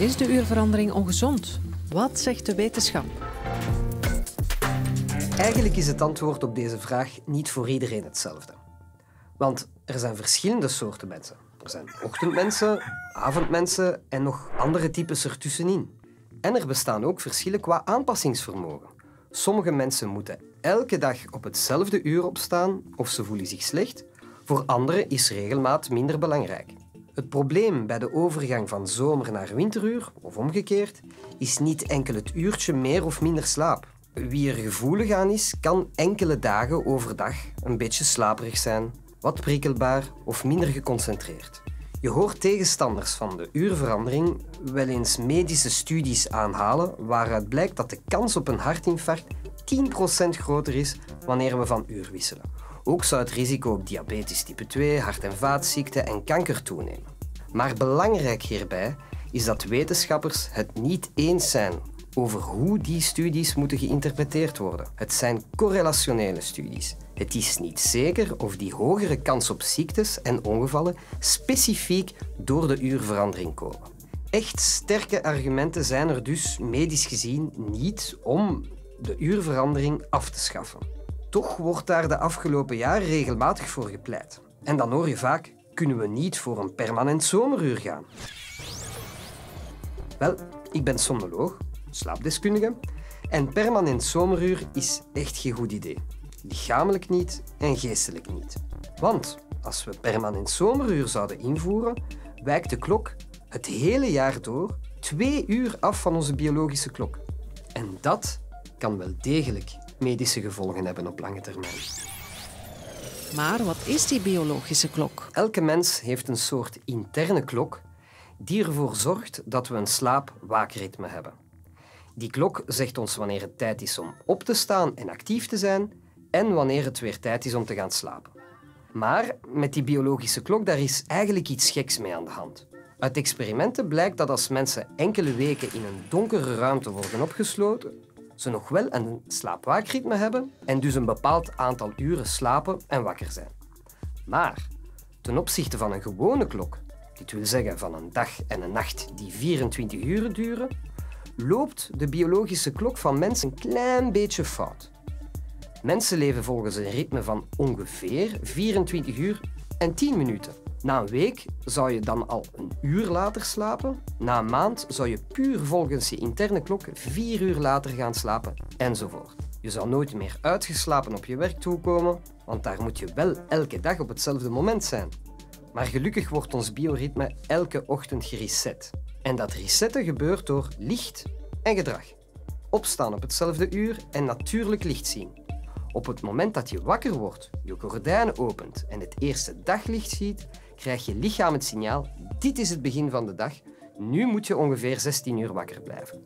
Is de uurverandering ongezond? Wat zegt de wetenschap? Eigenlijk is het antwoord op deze vraag niet voor iedereen hetzelfde. Want er zijn verschillende soorten mensen. Er zijn ochtendmensen, avondmensen en nog andere types ertussenin. En er bestaan ook verschillen qua aanpassingsvermogen. Sommige mensen moeten elke dag op hetzelfde uur opstaan of ze voelen zich slecht. Voor anderen is regelmaat minder belangrijk. Het probleem bij de overgang van zomer naar winteruur, of omgekeerd, is niet enkel het uurtje meer of minder slaap. Wie er gevoelig aan is, kan enkele dagen overdag een beetje slaperig zijn, wat prikkelbaar of minder geconcentreerd. Je hoort tegenstanders van de uurverandering wel eens medische studies aanhalen waaruit blijkt dat de kans op een hartinfarct 10% groter is wanneer we van uur wisselen. Ook zou het risico op diabetes type 2, hart- en vaatziekten en kanker toenemen. Maar belangrijk hierbij is dat wetenschappers het niet eens zijn over hoe die studies moeten geïnterpreteerd worden. Het zijn correlationele studies. Het is niet zeker of die hogere kans op ziektes en ongevallen specifiek door de uurverandering komen. Echt sterke argumenten zijn er dus medisch gezien niet om de uurverandering af te schaffen. Toch wordt daar de afgelopen jaren regelmatig voor gepleit. En dan hoor je vaak, kunnen we niet voor een permanent zomeruur gaan? Wel, ik ben somnoloog, slaapdeskundige, en permanent zomeruur is echt geen goed idee. Lichamelijk niet en geestelijk niet. Want als we permanent zomeruur zouden invoeren, wijkt de klok het hele jaar door 2 uur af van onze biologische klok. En dat kan wel degelijk medische gevolgen hebben op lange termijn. Maar wat is die biologische klok? Elke mens heeft een soort interne klok die ervoor zorgt dat we een slaap-waakritme hebben. Die klok zegt ons wanneer het tijd is om op te staan en actief te zijn en wanneer het weer tijd is om te gaan slapen. Maar met die biologische klok daar is eigenlijk iets geks mee aan de hand. Uit experimenten blijkt dat als mensen enkele weken in een donkere ruimte worden opgesloten, ze nog wel een slaap-waakritme hebben en dus een bepaald aantal uren slapen en wakker zijn. Maar ten opzichte van een gewone klok, dit wil zeggen van een dag en een nacht die 24 uur duren, loopt de biologische klok van mensen een klein beetje fout. Mensen leven volgens een ritme van ongeveer 24 uur en 10 minuten. Na een week zou je dan al een uur later slapen. Na een maand zou je puur volgens je interne klok 4 uur later gaan slapen, enzovoort. Je zou nooit meer uitgeslapen op je werk toekomen, want daar moet je wel elke dag op hetzelfde moment zijn. Maar gelukkig wordt ons bioritme elke ochtend gereset. En dat resetten gebeurt door licht en gedrag. Opstaan op hetzelfde uur en natuurlijk licht zien. Op het moment dat je wakker wordt, je gordijnen opent en het eerste daglicht ziet, krijgt je lichaam het signaal: dit is het begin van de dag, nu moet je ongeveer 16 uur wakker blijven.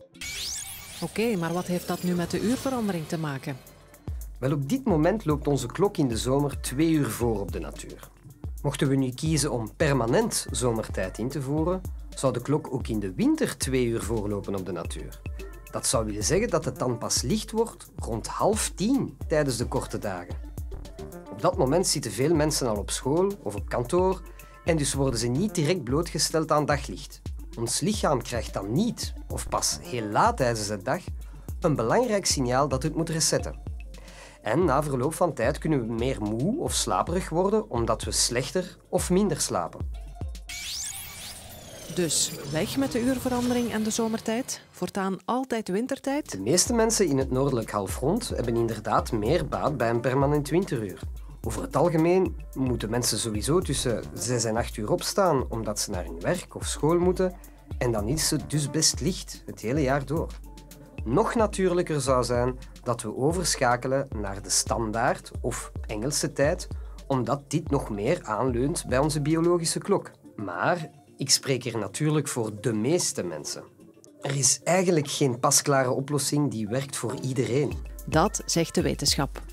Oké, maar wat heeft dat nu met de uurverandering te maken? Wel, op dit moment loopt onze klok in de zomer 2 uur voor op de natuur. Mochten we nu kiezen om permanent zomertijd in te voeren, zou de klok ook in de winter 2 uur voorlopen op de natuur. Dat zou willen zeggen dat het dan pas licht wordt rond 9:30 tijdens de korte dagen. Op dat moment zitten veel mensen al op school of op kantoor en dus worden ze niet direct blootgesteld aan daglicht. Ons lichaam krijgt dan niet, of pas heel laat tijdens de dag, een belangrijk signaal dat het moet resetten. En na verloop van tijd kunnen we meer moe of slaperig worden omdat we slechter of minder slapen. Dus weg met de uurverandering en de zomertijd. Voortaan altijd wintertijd. De meeste mensen in het noordelijk halfrond hebben inderdaad meer baat bij een permanent winteruur. Over het algemeen moeten mensen sowieso tussen 6 en 8 uur opstaan omdat ze naar hun werk of school moeten en dan is het dus best licht het hele jaar door. Nog natuurlijker zou zijn dat we overschakelen naar de standaard of Engelse tijd, omdat dit nog meer aanleunt bij onze biologische klok. Maar ik spreek hier natuurlijk voor de meeste mensen. Er is eigenlijk geen pasklare oplossing die werkt voor iedereen. Dat zegt de wetenschap.